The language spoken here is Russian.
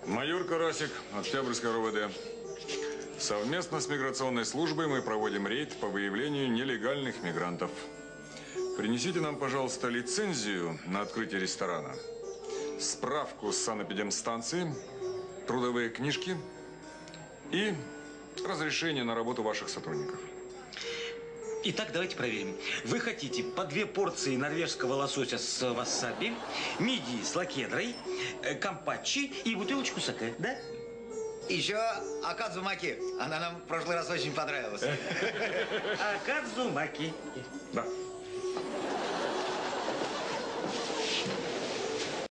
Майор Карасик, Октябрьское РОВД. Совместно с миграционной службой мы проводим рейд по выявлению нелегальных мигрантов. Принесите нам, пожалуйста, лицензию на открытие ресторана, справку с санэпидемстанции, трудовые книжки и разрешение на работу ваших сотрудников. Итак, давайте проверим. Вы хотите по 2 порции норвежского лосося с васаби, мидии с лакедрой, кампачи и бутылочку саке, да? Еще акадзумаки. Она нам в прошлый раз очень понравилась. Акадзумаки. Да.